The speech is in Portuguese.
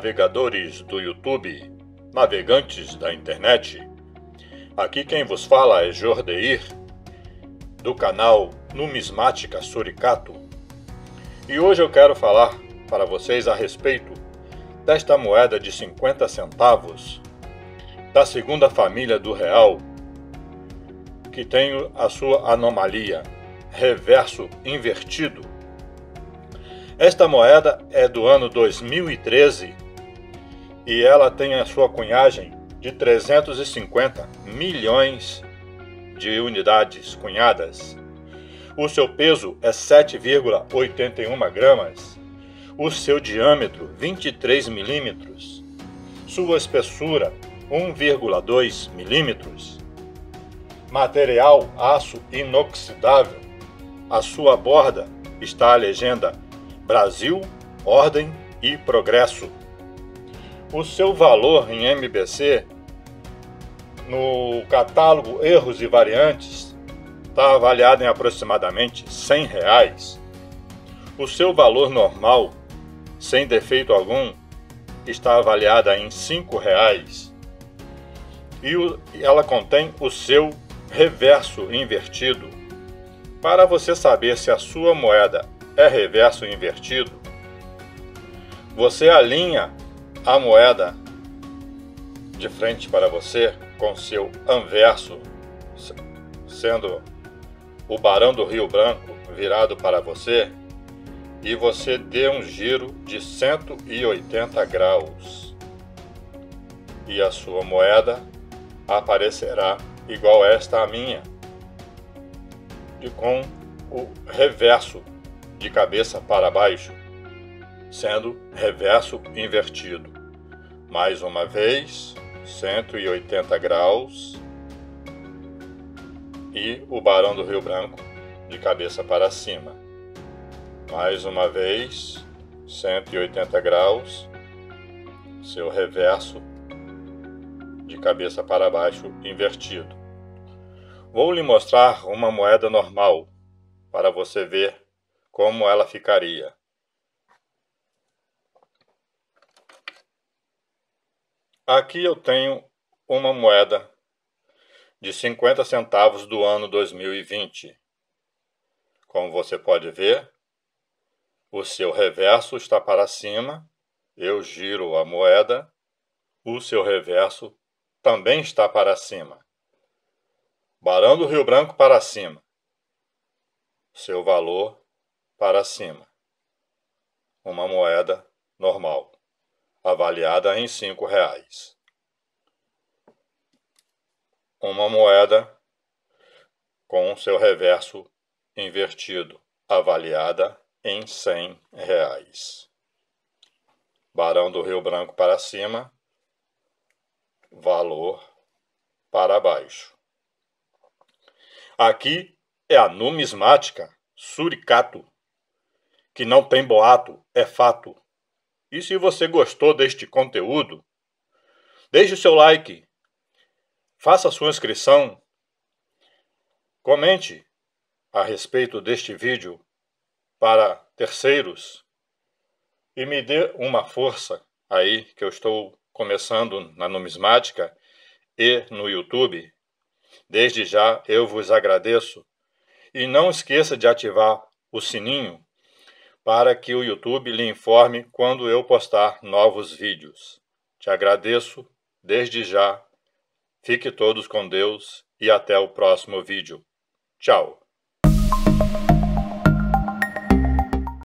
navegadores do YouTube, navegantes da internet. Aqui quem vos fala é Jordeir, do canal Numismática Suricato. E hoje eu quero falar para vocês a respeito desta moeda de 50 centavos, da segunda família do real, que tem a sua anomalia, reverso invertido. Esta moeda é do ano 2013 e ela tem a sua cunhagem de 350 milhões de unidades cunhadas. O seu peso é 7,81 gramas, o seu diâmetro 23 milímetros, sua espessura 1,2 milímetros, material aço inoxidável. A sua borda está a legenda Brasil, Ordem e Progresso. O seu valor em MBC, no catálogo Erros e Variantes, está avaliado em aproximadamente R$100. O seu valor normal, sem defeito algum, está avaliada em R$5. E ela contém o seu reverso invertido. Para você saber se a sua moeda é reverso invertido, você alinha a moeda de frente para você com seu anverso, sendo o Barão do Rio Branco virado para você, e você dê um giro de 180 graus. E a sua moeda aparecerá igual esta a minha, e com o reverso de cabeça para baixo, sendo reverso invertido. Mais uma vez, 180 graus, e o Barão do Rio Branco de cabeça para cima. Mais uma vez, 180 graus, seu reverso de cabeça para baixo invertido. Vou lhe mostrar uma moeda normal para você ver como ela ficaria. Aqui eu tenho uma moeda de 50 centavos do ano 2020. Como você pode ver, o seu reverso está para cima. Eu giro a moeda, o seu reverso também está para cima. Barão do Rio Branco para cima, seu valor para cima. Uma moeda normal, avaliada em R$5. Uma moeda com seu reverso invertido, avaliada em R$100. Barão do Rio Branco para cima, valor para baixo. Aqui é a Numismática Suricato, que não tem boato, é fato. E se você gostou deste conteúdo, deixe o seu like, faça a sua inscrição, comente a respeito deste vídeo para terceiros e me dê uma força aí, que eu estou começando na numismática e no YouTube. Desde já eu vos agradeço e não esqueça de ativar o sininho para que o YouTube lhe informe quando eu postar novos vídeos. Te agradeço desde já. Fique todos com Deus e até o próximo vídeo. Tchau!